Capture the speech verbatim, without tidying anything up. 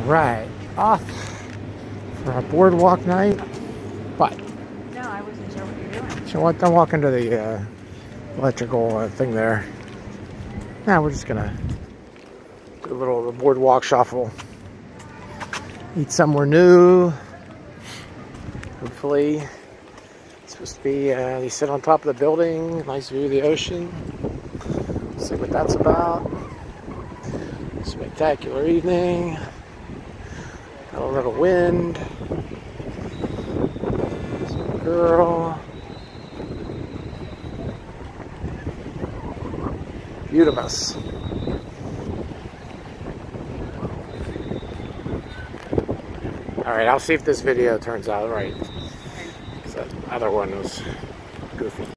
Right, off for a boardwalk night. But No, I wasn't sure what you were doing. so what? I'm walking to the uh, electrical uh, thing there. Now we're just gonna do a little boardwalk shuffle. Eat somewhere new. Hopefully, it's supposed to be. Uh, you sit on top of the building, nice view of the ocean. See what that's about. Spectacular evening. Got a little wind. Some girl. Beautiful. Alright, I'll see if this video turns out right. Because that other one was goofy.